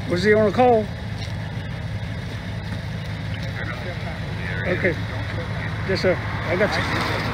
Was he on a call? Okay. Yes, sir. I got you.